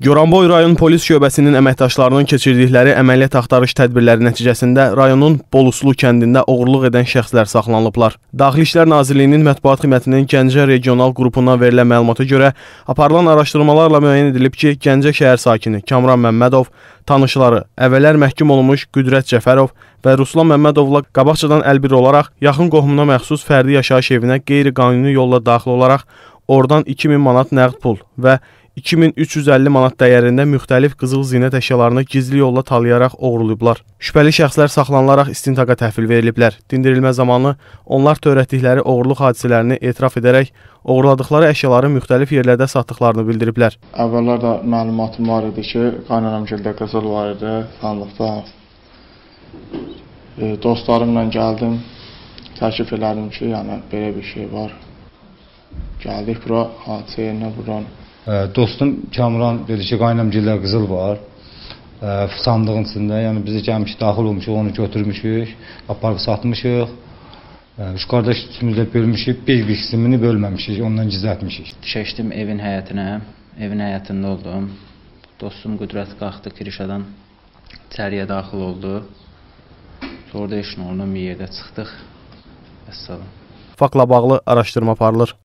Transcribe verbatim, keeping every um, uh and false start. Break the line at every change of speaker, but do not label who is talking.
Goranboy rayon polis şöbəsinin əməkdaşlarının keçirdikləri əməliyyat axtarış tədbirləri nəticəsində rayonun Boluslu kəndində oğurluq edən şəxslər saxlanılıblar. Daxili İşlər Nazirliyinin mətbuat xidmətinin Gəncə regional qrupundan verilən məlumata görə aparılan araşdırmalarla müəyyən edilib ki, Gəncə şəhər sakini Kamran Məmmədov, tanışları əvvəllər məhkum olunmuş Qüdrət Cəfərov və Ruslan Məmmədovla qabaqcadan əlbir olaraq yaxın qohumuna məxsus fərdi yaşayış evinə qeyri-qanuni yolla daxil olaraq oradan iki min manat nəqd pul və iki min üç yüz əlli manat dəyərində müxtəlif qızıl zinət əşyalarını gizli yolla talayaraq oğurlayıblar. Şübhəli şəxslər saxlanılaraq istintaqa təhvil veriliblər. Dindirilmə zamanı onlar törətdikləri oğurluq hadisələrini etiraf edərək oğurladıqları əşyaları müxtəlif yerlərdə satdıqlarını bildiriblər.
Əvvəllər də məlumatım var idi ki, qaynanamgildə qızıl var idi, sandıqda. E, dostlarımla gəldim, təklif elədim ki, yəni belə bir şey var. Gəldik bura, hadisə yerinə buran.
Dostum Kamran dedi ki, qaynamgildə qızıl var sandığın içində, yəni bizi gəlmişik, daxil olmuşuq, onu götürmüşük, aparıb satmışıq. Üç qardaş üstümüzdə bölmüşük, bir qismini bölməmişik, ondan gizlətmişik.
Keçdim evin həyətinə, evin həyətində oldum. Dostum Qüdrət qalxdı Kirişadan, içəriyə daxil oldu. Sonra da işin olunun bir yerdə çıxdıq. Vəssalam.
Faktla bağlı araşdırma aparılır.